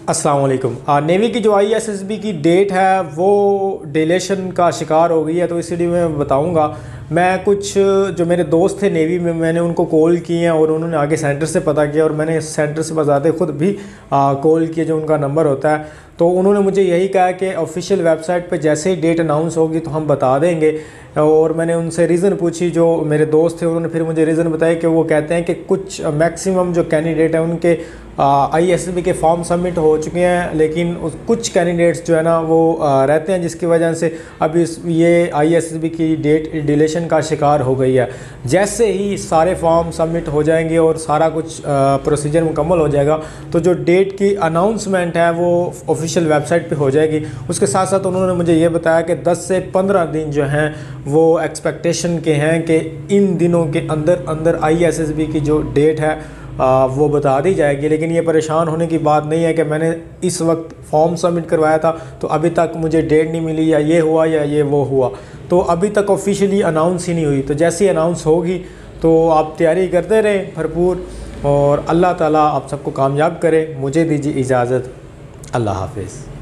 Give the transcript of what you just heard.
अस्सलाम वालेकुम। नेवी की जो ISSB की डेट है वो डिलेशन का शिकार हो गई है, तो इसलिए मैं बताऊंगा। मैं कुछ जो मेरे दोस्त थे नेवी में, मैंने उनको कॉल किए हैं और उन्होंने आगे सेंटर से पता किया और मैंने सेंटर से बजाते खुद भी कॉल किया जो उनका नंबर होता है। तो उन्होंने मुझे यही कहा कि ऑफिशियल वेबसाइट पे जैसे ही डेट अनाउंस होगी तो हम बता देंगे। और मैंने उनसे रीज़न पूछी, जो मेरे दोस्त थे उन्होंने फिर मुझे रीज़न बताया कि वो कहते हैं कि कुछ मैक्सिमम जो कैंडिडेट हैं उनके ISSB के फॉर्म सबमिट हो चुके हैं, लेकिन कुछ कैंडिडेट्स जो है ना वो रहते हैं, जिसकी वजह से अभी ये ISSB की डेट डिलेशन का शिकार हो गई है। जैसे ही सारे फॉर्म सबमिट हो जाएंगे और सारा कुछ प्रोसीजर मुकम्मल हो जाएगा तो जो डेट की अनाउंसमेंट है वो ऑफिशियल वेबसाइट पे हो जाएगी। उसके साथ साथ उन्होंने मुझे ये बताया कि 10 से 15 दिन जो हैं वो एक्सपेक्टेशन के हैं कि इन दिनों के अंदर अंदर ISSB की जो डेट है वो बता दी जाएगी। लेकिन ये परेशान होने की बात नहीं है कि मैंने इस वक्त फॉर्म सबमिट करवाया था तो अभी तक मुझे डेट नहीं मिली, या ये हुआ या ये वो हुआ, तो अभी तक ऑफिशियली अनाउंस ही नहीं हुई। तो जैसे ही अनाउंस होगी तो आप तैयारी करते रहें भरपूर, और अल्लाह ताला आप सबको कामयाब करे। मुझे दीजिए इजाज़त। अल्लाह हाफिज़।